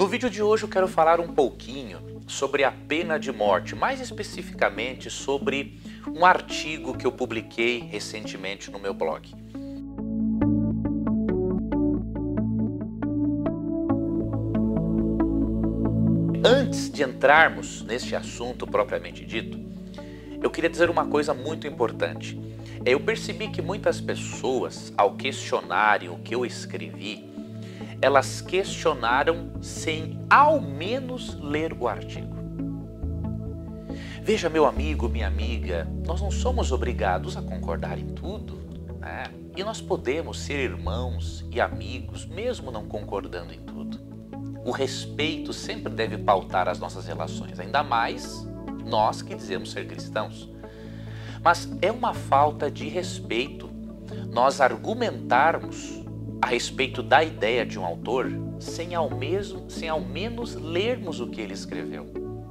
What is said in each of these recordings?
No vídeo de hoje eu quero falar um pouquinho sobre a pena de morte, mais especificamente sobre um artigo que eu publiquei recentemente no meu blog. Antes de entrarmos neste assunto propriamente dito, eu queria dizer uma coisa muito importante. Eu percebi que muitas pessoas, ao questionarem o que eu escrevi, elas questionaram sem ao menos ler o artigo. Veja, meu amigo, minha amiga, nós não somos obrigados a concordar em tudo, né? E nós podemos ser irmãos e amigos, mesmo não concordando em tudo. O respeito sempre deve pautar as nossas relações, ainda mais nós que dizemos ser cristãos. Mas é uma falta de respeito nós argumentarmos a respeito da ideia de um autor sem ao menos lermos o que ele escreveu.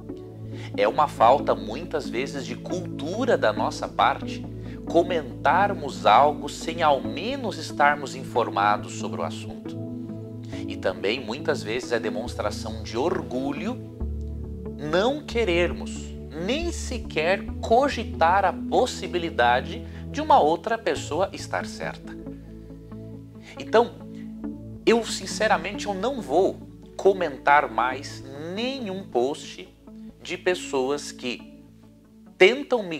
É uma falta muitas vezes de cultura da nossa parte comentarmos algo sem ao menos estarmos informados sobre o assunto. E também muitas vezes é demonstração de orgulho não querermos nem sequer cogitar a possibilidade de uma outra pessoa estar certa. Então, eu sinceramente não vou comentar mais nenhum post de pessoas que tentam me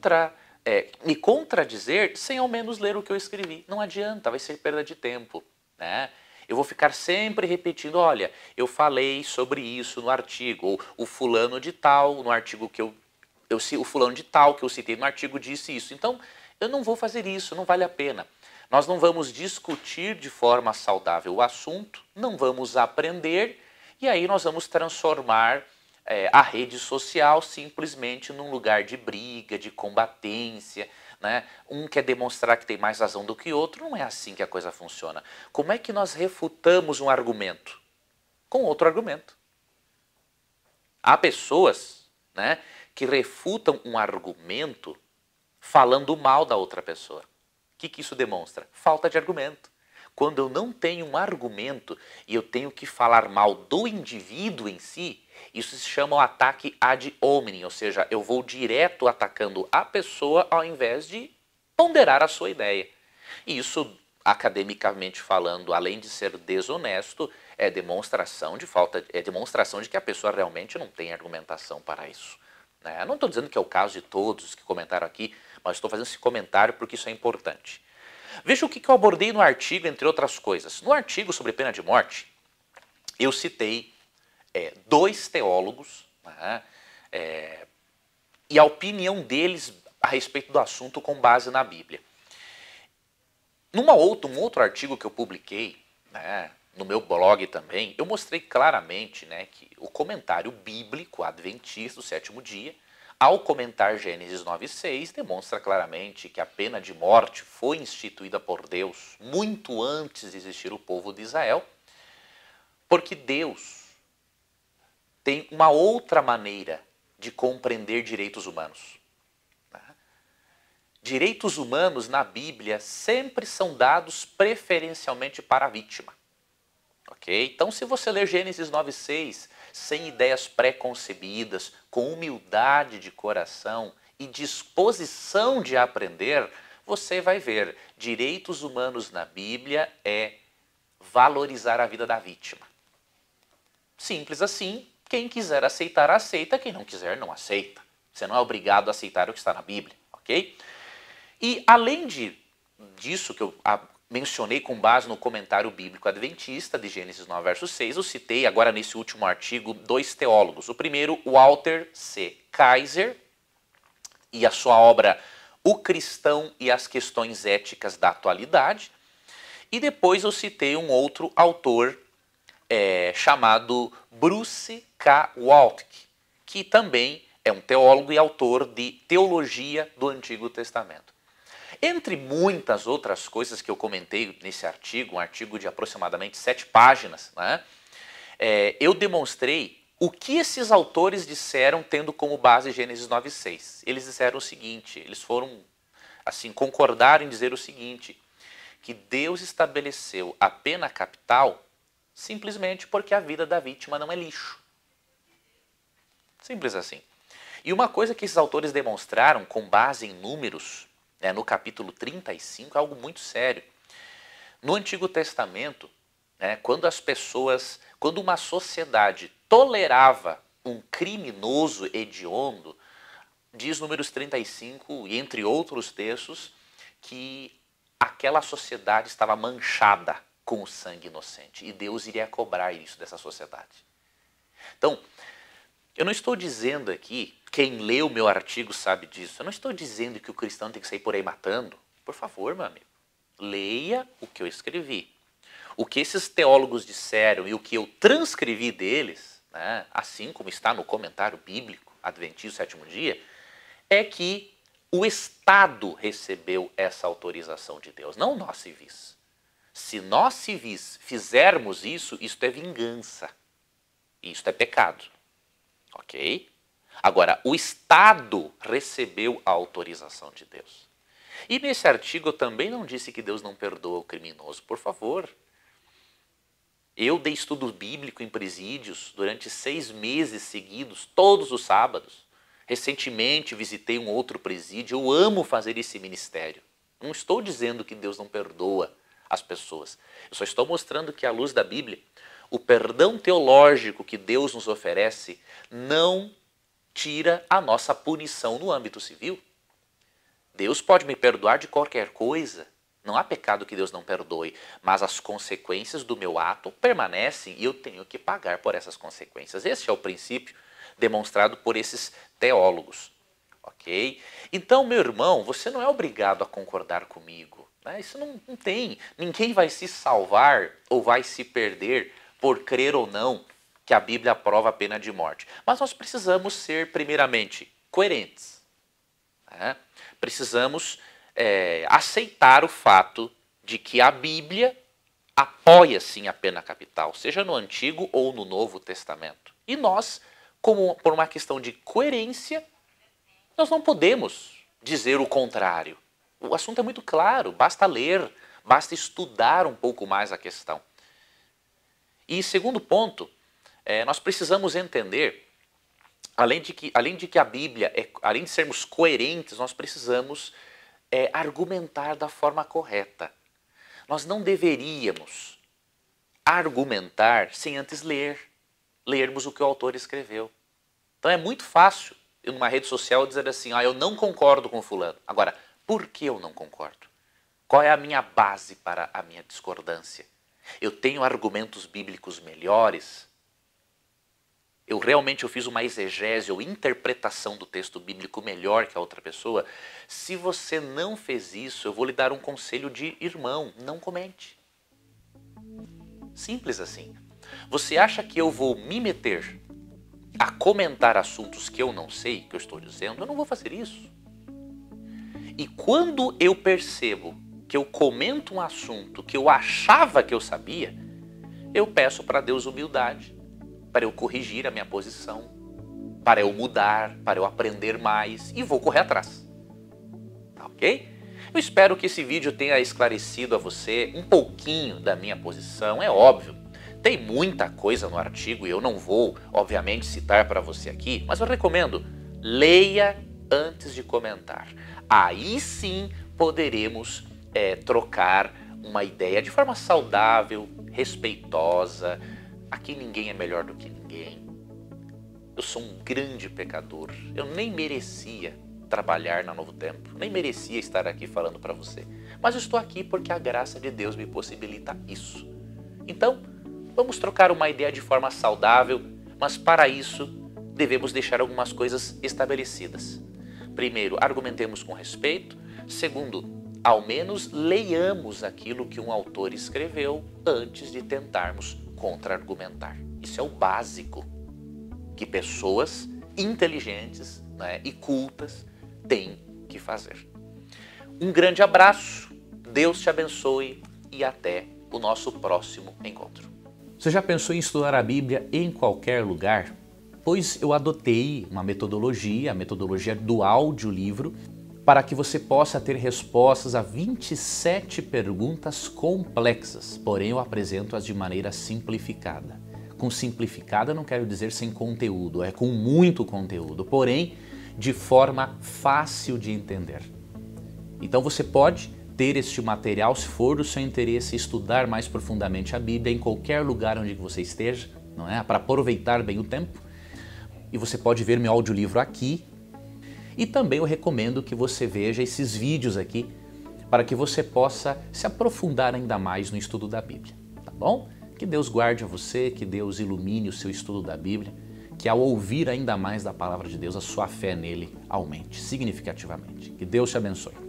contradizer sem ao menos ler o que eu escrevi. Não adianta, vai ser perda de tempo, né? Eu vou ficar sempre repetindo, olha, eu falei sobre isso no artigo, ou o fulano de tal, no artigo que o fulano de tal que eu citei no artigo disse isso. Então, eu não vou fazer isso, não vale a pena. Nós não vamos discutir de forma saudável o assunto, não vamos aprender, e aí nós vamos transformar a rede social simplesmente num lugar de briga, de combatência, né? Um quer demonstrar que tem mais razão do que outro, não é assim que a coisa funciona. Como é que nós refutamos um argumento? Com outro argumento. Há pessoas, né, que refutam um argumento falando mal da outra pessoa. O que isso demonstra? Falta de argumento. Quando eu não tenho um argumento e eu tenho que falar mal do indivíduo em si, isso se chama o ataque ad hominem, ou seja, eu vou direto atacando a pessoa ao invés de ponderar a sua ideia. E isso, academicamente falando, além de ser desonesto, é demonstração de que a pessoa realmente não tem argumentação para isso. Né? Não estou dizendo que é o caso de todos que comentaram aqui, mas estou fazendo esse comentário porque isso é importante. Veja o que eu abordei no artigo, entre outras coisas. No artigo sobre pena de morte, eu citei dois teólogos, né, e a opinião deles a respeito do assunto com base na Bíblia. Um outro artigo que eu publiquei, né, no meu blog também, eu mostrei claramente, né, que o comentário bíblico adventista do sétimo dia, ao comentar Gênesis 9:6, demonstra claramente que a pena de morte foi instituída por Deus muito antes de existir o povo de Israel, porque Deus tem uma outra maneira de compreender direitos humanos. Direitos humanos na Bíblia sempre são dados preferencialmente para a vítima. Ok? Então, se você ler Gênesis 9:6 sem ideias pré-concebidas, com humildade de coração e disposição de aprender, você vai ver direitos humanos na Bíblia é valorizar a vida da vítima. Simples assim, quem quiser aceitar, aceita, quem não quiser, não aceita. Você não é obrigado a aceitar o que está na Bíblia, ok? E além disso que eu mencionei com base no comentário bíblico adventista de Gênesis 9, verso 6, eu citei agora nesse último artigo dois teólogos. O primeiro, Walter C. Kaiser, e a sua obra O Cristão e as Questões Éticas da Atualidade. E depois eu citei um outro autor chamado Bruce K. Waltke, que também é um teólogo e autor de Teologia do Antigo Testamento. Entre muitas outras coisas que eu comentei nesse artigo, um artigo de aproximadamente 7 páginas, né, eu demonstrei o que esses autores disseram tendo como base Gênesis 9:6. Eles disseram o seguinte, eles foram, assim, concordaram em dizer o seguinte, que Deus estabeleceu a pena capital Simplesmente porque a vida da vítima não é lixo. Simples assim. E uma coisa que esses autores demonstraram com base em números, né, no capítulo 35, é algo muito sério. No Antigo Testamento, né, quando uma sociedade tolerava um criminoso hediondo, diz Números 35, e entre outros textos, que aquela sociedade estava manchada com o sangue inocente. E Deus iria cobrar isso dessa sociedade. Então, eu não estou dizendo aqui, quem lê o meu artigo sabe disso, eu não estou dizendo que o cristão tem que sair por aí matando. Por favor, meu amigo, leia o que eu escrevi. O que esses teólogos disseram e o que eu transcrevi deles, né, assim como está no comentário bíblico Adventista do Sétimo Dia, é que o Estado recebeu essa autorização de Deus, não nós civis. Se nós civis fizermos isso, isto é vingança. Isto é pecado. Ok? Agora, o Estado recebeu a autorização de Deus. E nesse artigo eu também não disse que Deus não perdoa o criminoso. Por favor. Eu dei estudo bíblico em presídios durante 6 meses seguidos, todos os sábados. Recentemente visitei um outro presídio. Eu amo fazer esse ministério. Não estou dizendo que Deus não perdoa as pessoas. Eu só estou mostrando que, à luz da Bíblia, o perdão teológico que Deus nos oferece não tira a nossa punição no âmbito civil. Deus pode me perdoar de qualquer coisa. Não há pecado que Deus não perdoe, mas as consequências do meu ato permanecem e eu tenho que pagar por essas consequências. Esse é o princípio demonstrado por esses teólogos. Ok? Então, meu irmão, você não é obrigado a concordar comigo. Né? Isso não tem. Ninguém vai se salvar ou vai se perder por crer ou não que a Bíblia aprova a pena de morte. Mas nós precisamos ser, primeiramente, coerentes. Né? Precisamos aceitar o fato de que a Bíblia apoia sim a pena capital, seja no Antigo ou no Novo Testamento. E nós, por uma questão de coerência, nós não podemos dizer o contrário. O assunto é muito claro, basta ler, basta estudar um pouco mais a questão. E segundo ponto, nós precisamos entender, além de que a Bíblia, além de sermos coerentes, nós precisamos argumentar da forma correta. Nós não deveríamos argumentar sem antes lermos o que o autor escreveu. Então é muito fácil, numa rede social, dizer assim, eu não concordo com fulano. Agora, por que eu não concordo? Qual é a minha base para a minha discordância? Eu tenho argumentos bíblicos melhores? Eu fiz uma exegese ou interpretação do texto bíblico melhor que a outra pessoa? Se você não fez isso, eu vou lhe dar um conselho de irmão, não comente. Simples assim. Você acha que eu vou me meter a comentar assuntos que eu não sei, que eu estou dizendo? Eu não vou fazer isso. E quando eu percebo que eu comento um assunto que eu achava que eu sabia, eu peço para Deus humildade, para eu corrigir a minha posição, para eu mudar, para eu aprender mais e vou correr atrás. Tá ok? Eu espero que esse vídeo tenha esclarecido a você um pouquinho da minha posição. É óbvio, tem muita coisa no artigo e eu não vou, obviamente, citar para você aqui, mas eu recomendo, leia antes de comentar. Aí sim poderemos trocar uma ideia de forma saudável, respeitosa. Aqui ninguém é melhor do que ninguém. Eu sou um grande pecador. Eu nem merecia trabalhar na Novo Tempo. Nem merecia estar aqui falando para você. Mas eu estou aqui porque a graça de Deus me possibilita isso. Então, vamos trocar uma ideia de forma saudável, mas para isso devemos deixar algumas coisas estabelecidas. Primeiro, argumentemos com respeito. Segundo, ao menos leiamos aquilo que um autor escreveu antes de tentarmos contra-argumentar. Isso é o básico que pessoas inteligentes, né, e cultas têm que fazer. Um grande abraço, Deus te abençoe e até o nosso próximo encontro. Você já pensou em estudar a Bíblia em qualquer lugar? Pois eu adotei uma metodologia, a metodologia do audiolivro, para que você possa ter respostas a 27 perguntas complexas, porém eu apresento-as de maneira simplificada. Com simplificada não quero dizer sem conteúdo, é com muito conteúdo, porém de forma fácil de entender. Então você pode ter este material, se for do seu interesse, estudar mais profundamente a Bíblia em qualquer lugar onde você esteja, não é? Para aproveitar bem o tempo. E você pode ver meu audiolivro aqui. E também eu recomendo que você veja esses vídeos aqui para que você possa se aprofundar ainda mais no estudo da Bíblia, tá bom? Que Deus guarde a você, que Deus ilumine o seu estudo da Bíblia, que ao ouvir ainda mais da palavra de Deus, a sua fé nele aumente significativamente. Que Deus te abençoe.